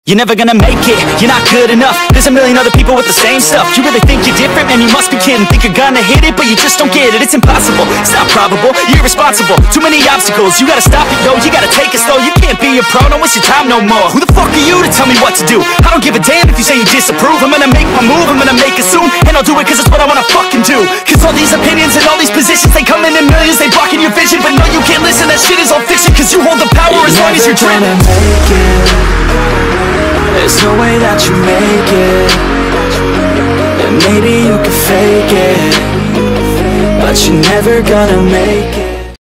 You're never gonna make it, you're not good enough. There's a million other people with the same stuff. You really think you're different? Man, you must be kidding. Think you're gonna hit it, but you just don't get it. It's impossible, it's not probable, you're irresponsible. Too many obstacles, you gotta stop it, yo. You gotta take it slow, you can't be a pro. Don't waste your time no more. Who the fuck are you to tell me what to do? I don't give a damn if you say you disapprove. I'm gonna make my move, I'm gonna make it soon. And I'll do it cause it's what I wanna fucking do. Cause all these opinions and all these positions, they come in millions, they blocking your vision. But no, you can't listen, that shit is all fiction. Cause you hold the power as long as you're dreaming. There's no way that you make it. And maybe you can fake it, but you're never gonna make it.